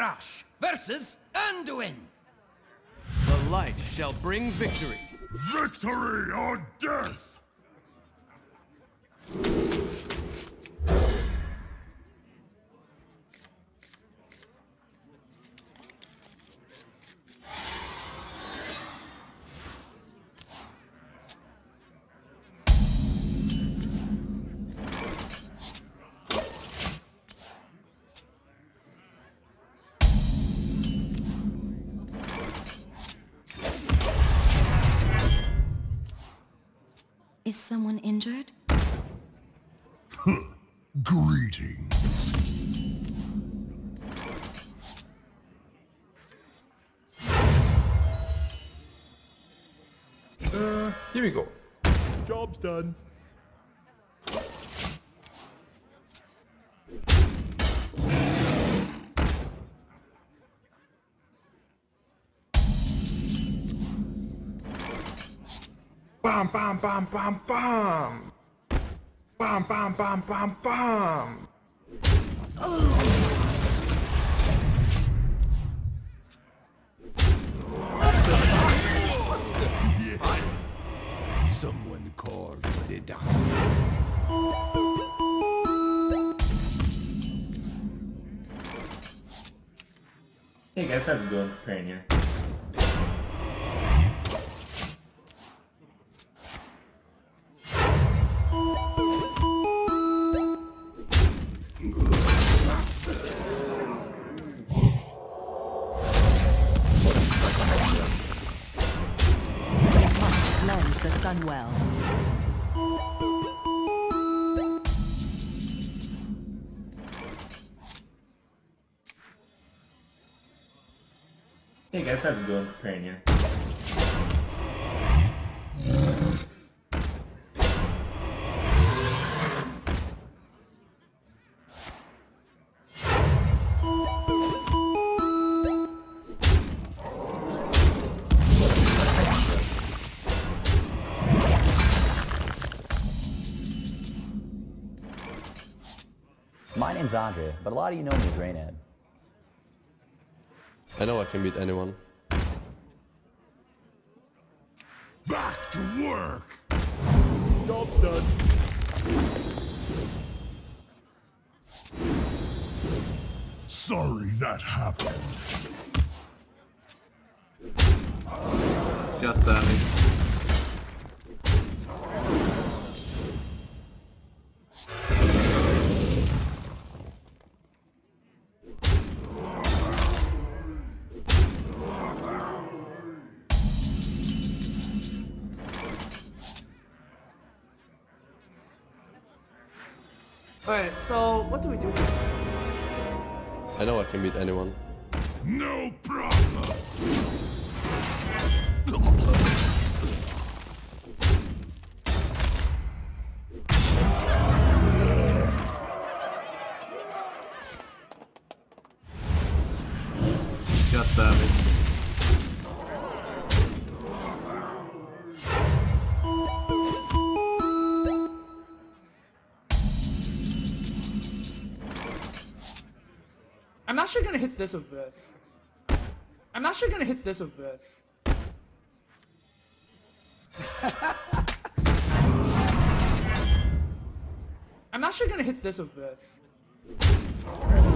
Garrosh versus Anduin. The light shall bring victory. Victory or death! Is someone injured? Greetings. Here we go. Job's done. Bam, bam, bam, bam, bam. Bam, bam, bam, bam, bam. Someone carved it down. Hey guys, how's it going? Preparing here. Cleanse the sun well. Hey guys, how's it going? Preparing here. My name's Andre, but a lot of you know me as Reynad. I know I can beat anyone. Back to work. Job's done. Sorry that happened. God damn it. Alright, so what do we do here? I know I can beat anyone. No problem. God damn it. I'm actually gonna hit this with this. I'm actually gonna hit this with this. I'm actually gonna hit this with this.